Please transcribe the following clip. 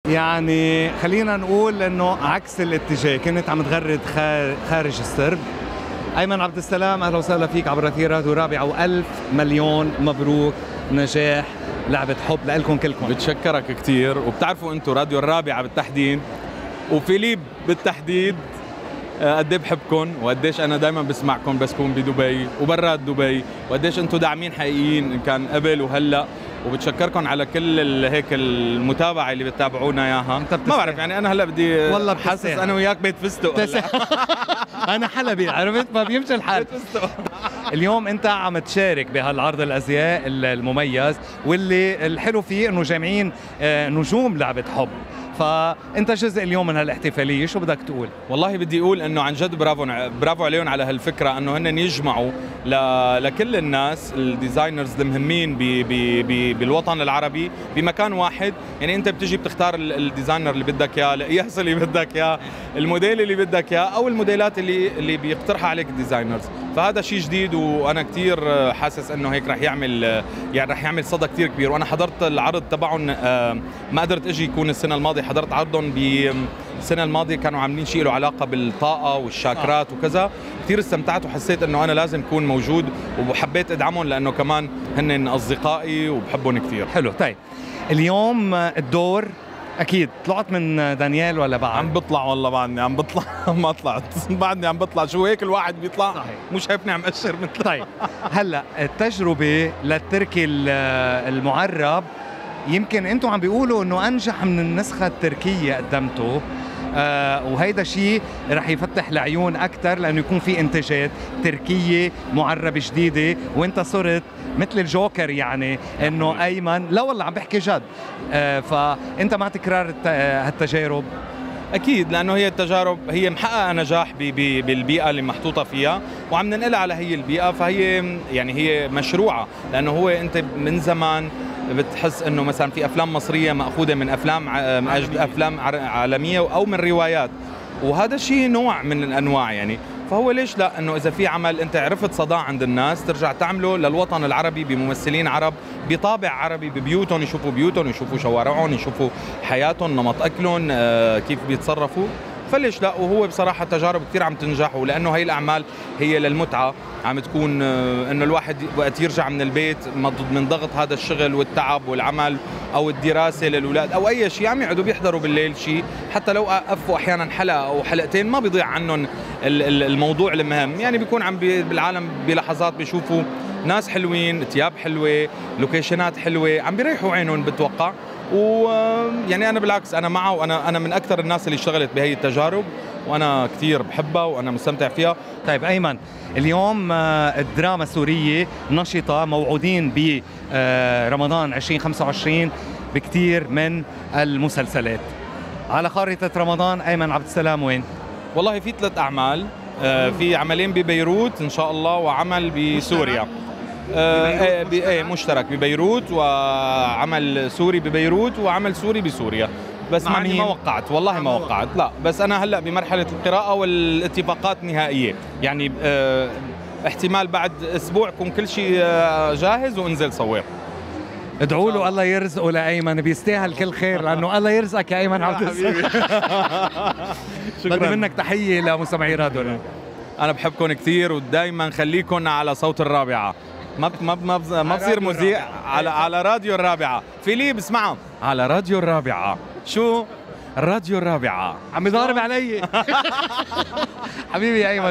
يعني خلينا نقول انه عكس الاتجاه، كنت عم تغرد خارج السرب. ايمن عبد السلام، اهلا وسهلا فيك عبر أثير راديو الرابعة، والف مليون مبروك نجاح لعبة حب لكم كلكم. بتشكرك كثير، وبتعرفوا انتم راديو الرابعة بالتحديد وفيليب بالتحديد قد ايه بحبكم، وقديش انا دائما بسمعكم بس كون بدبي وبرات دبي، وقديش انتم داعمين حقيقيين ان كان قبل وهلا، وبتشكركم على كل هيك المتابعه اللي بتتابعونا اياها. ما بعرف يعني انا هلا بدي والله حاسس انا وياك بيت فستق انا حلبي، عرفت ما بيمشي الحال. اليوم انت عم تشارك بهالعرض الازياء المميز، واللي الحلو فيه انه جامعين نجوم لعبة حب، فانت جزء اليوم من هالاحتفاليه، شو بدك تقول؟ والله بدي اقول انه عن جد برافو عليهم على هالفكره، انه هن يجمعوا لكل الناس الديزاينرز المهمين بالوطن العربي بمكان واحد. يعني انت بتجي بتختار الديزاينر اللي بدك اياه، القياس اللي بدك اياه، الموديل اللي بدك اياه، او الموديلات اللي بيقترحها عليك الديزاينرز. فهذا شيء جديد، وانا كثير حاسس انه هيك رح يعمل صدى كثير كبير. وانا حضرت العرض تبعهم، ما قدرت اجي يكون السنه الماضيه، حضرت عرضهم بالسنه الماضيه، كانوا عاملين شيء له علاقه بالطاقه والشاكرات وكذا. كثير استمتعت وحسيت انه انا لازم اكون موجود، وحبيت ادعمهم لانه كمان هن اصدقائي وبحبهم كثير. حلو. طيب اليوم الدور اكيد طلعت من دانيال ولا بعد؟ عم بطلع والله، بعدني عم بطلع ما طلعت بعدني عم بطلع. شو هيك الواحد بيطلع؟ صحيح. مش شايفني عم اشر مثل. طيب هلا التجربه للتركي المعرب، يمكن انتم عم بيقولوا انه انجح من النسخه التركيه قدمته، وهيدا شيء رح يفتح العيون اكثر، لانه يكون في انتاجات تركيه معربه جديده، وانت صرت مثل الجوكر، يعني انه ايمن، لا والله عم بحكي جد. فانت مع تكرار هالتجارب؟ اكيد، لانه هي التجارب هي محققه نجاح بالبيئه اللي محطوطه فيها، وعم ننقلها على هي البيئه، فهي يعني هي مشروعه. لانه هو انت من زمان بتحس انه مثلا في افلام مصريه ماخوذه من افلام عالميه او من روايات، وهذا الشيء نوع من الانواع يعني. فهو ليش لا انه اذا في عمل انت عرفت صداه عند الناس ترجع تعمله للوطن العربي بممثلين عرب بطابع عربي، ببيوتهم، يشوفوا بيوتهم، يشوفوا شوارعهم، يشوفوا حياتهم، نمط اكلهم، كيف بيتصرفوا. فليش لا؟ وهو بصراحه التجارب كثير عم تنجح، ولانه هي الاعمال هي للمتعه، عم تكون انه الواحد وقت يرجع من البيت من ضغط هذا الشغل والتعب والعمل او الدراسه للاولاد او اي شيء، عم يقعدوا بيحضروا بالليل شيء، حتى لو قفوا احيانا حلقه او حلقتين ما بيضيع عنهم الموضوع المهم. يعني بيكون عم بالعالم بلحظات بيشوفوا ناس حلوين، ثياب حلوه، لوكيشنات حلوه، عم بيريحوا عينهم بتوقع. ويعني انا بالعكس انا معه، وانا من اكثر الناس اللي اشتغلت بهي التجارب، وانا كثير بحبها وانا مستمتع فيها. طيب ايمن، اليوم الدراما السوريه نشطه، موعودين برمضان 2025 بكثير من المسلسلات. على خارطه رمضان ايمن عبد السلام وين؟ والله في 3 اعمال، في عملين ببيروت ان شاء الله، وعمل بسوريا. مشترك ببيروت، وعمل سوري ببيروت، وعمل سوري بسوريا. بس معني ما وقعت، والله ما وقعت، لا. بس انا هلا بمرحله القراءه والاتفاقات نهائيه، يعني احتمال بعد اسبوع يكون كل شيء جاهز وانزل صور. ادعوا له الله يرزقه لايمن، بيستاهل كل خير، لانه الله يرزقك يا ايمن عبد السلام. بدي منك تحيه لمستمعي راديو. انا بحبكم كثير، ودائما خليكم على صوت الرابعه. ما بصير مذيع على راديو الرابعه. فيليب اسمعهم على راديو الرابعه. شو راديو الرابعه؟ عم يضارب علي. حبيبي يا ايمن.